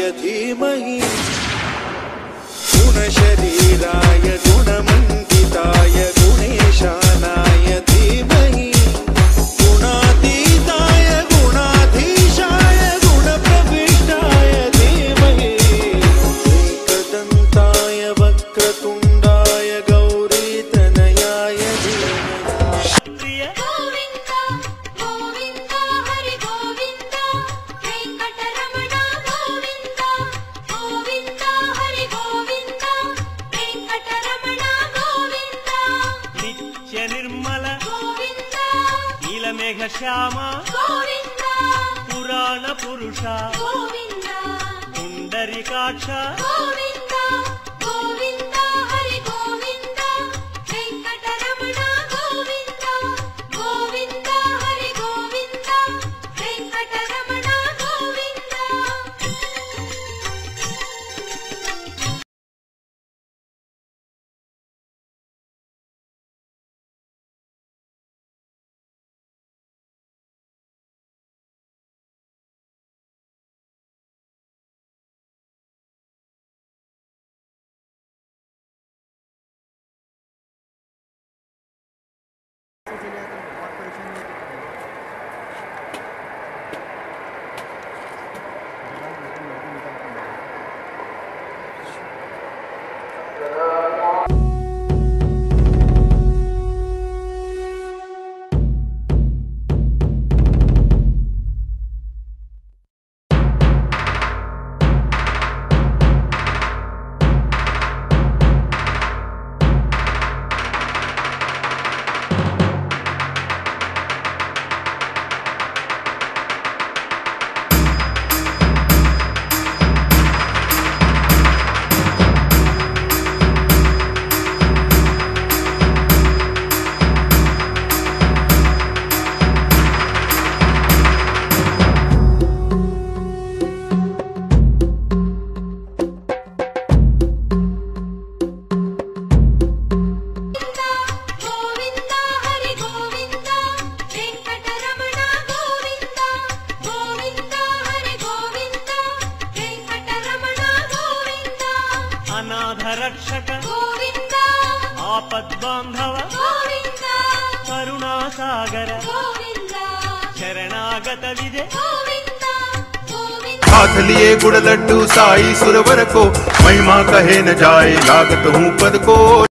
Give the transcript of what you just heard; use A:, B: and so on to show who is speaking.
A: धीमहि गुणशरीराय गुणमण्डिताय गुणेशानाय धीमहि गुणातीताय गुणाधीशाय गुणप्रविष्टाय धीमहि एकदन्ताय वक्रतुण्डाय गौरीतनयाय धीमहि।
B: निर्मल नीलमेघ श्यामा पुराण पुरुष पुंडरीकाक्ष रक्षक आपद्बांधव करुणासागर शरणागत विदे
C: हाथ लिए गुड़ लड्डू साई सुरवर को महिमा कहे न जाए लागत हूँ पद को।